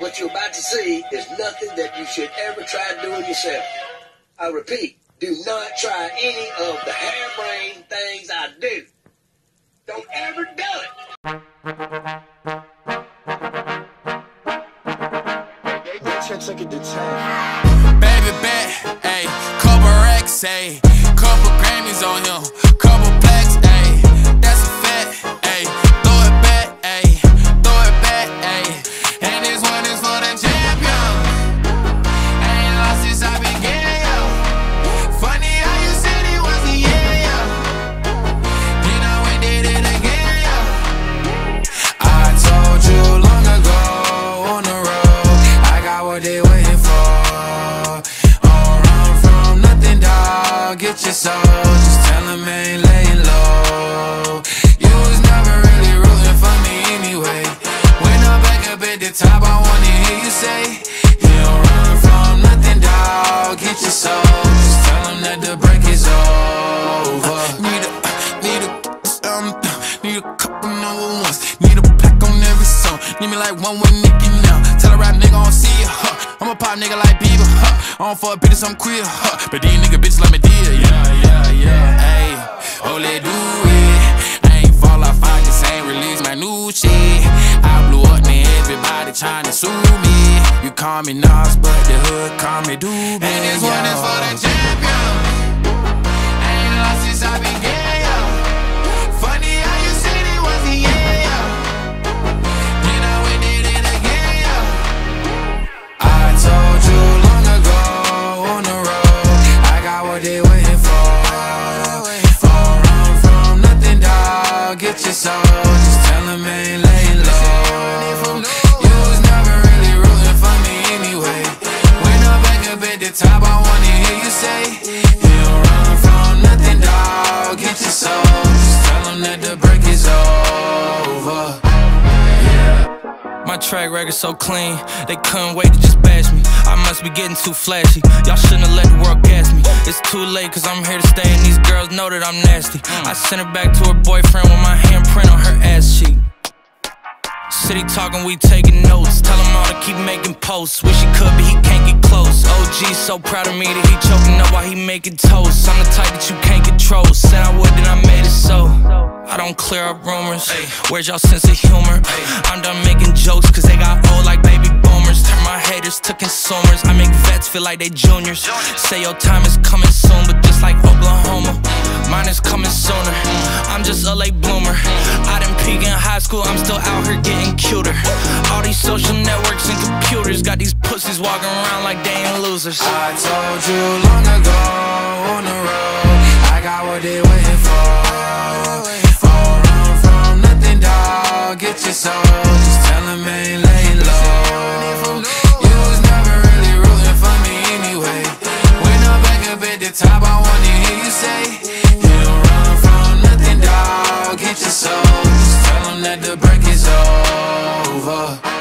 what you're about to see is nothing that you should ever try doing yourself. I repeat, do not try any of the harebrained things I do. Don't ever do it. Baby bet, ayy, couple racks, ayy, couple Grammys on him, couple plaques, ayy, that's a fact, ayy, throw it back, ayy, throw it back, ayy, and this one is for the champion. Ain't lost since I began, yo. Funny how you said it was a year, yo. Then I went did it again, yo. I told you long ago on the road, I got what they waiting for. Get your soul, just tell him I ain't laying low. You was never really rooting for me anyway. When I'm back up at the top, I wanna hear you say, you don't run from nothing, dawg. Get your soul, just tell him that the break is over. Need a couple number ones. Need a pack on every song. Need me like one with Nicky now. Tell a rap nigga I don't see it, huh. I'm a pop nigga like Bieber, huh. I don't fuck bitches, I'm queer, huh. But these nigga bitches let me deal, yeah. Ayy, oh, let do it. I ain't fall off, I just ain't release my new shit. I blew up, man, everybody tryna sue me. You call me Nas, but the hood call me Doobie. And this one is for the champion. Ain't lost since I began, yo. Funny how you said it was a year, yo. Then I went did it again, yo. I told you long ago on the road, I got what they waiting for. Don't run from nothing, dawg. Get your soul, just tell him I ain't laying low. You was never really rooting for me anyway. When I'm back up at the top, I wanna hear you say, you don't run from nothing, dawg. Get your soul, just tell him that the break is over. My track record so clean, they couldn't wait to just bash me. I must be getting too flashy, y'all shouldn't have let the world gas me. It's too late cause I'm here to stay and these girls know that I'm nasty. I sent her back to her boyfriend with my handprint on her ass cheek. City talking, we taking notes. Tell him all to keep making posts. Wish he could, but he can't get close. OG so proud of me that he choking up while he making toast. I'm the type that you can't control. Said I would, then I made it so. I don't clear up rumors. Where's y'all sense of humor? I'm done making jokes cause they got old like baby boomers. Turn my haters to consumers. I make vets feel like they juniors. Say your time is coming soon, but just like Oklahoma, mine is coming sooner. I'm just a late bloomer. I didn't peak in high school, I'm still out here getting cuter. All these social networks and computers got these pussies walking around like they ain't losers. I told you long ago on the road, I got what they waiting for. Don't run from nothing, dawg. Get your soul, just tell him I ain't laying low. You was never really rooting for me anyway. When I'm back up at the top, I wanna hear you say, you don't run from nothing, dawg. Get your soul, just tell him that the break is over.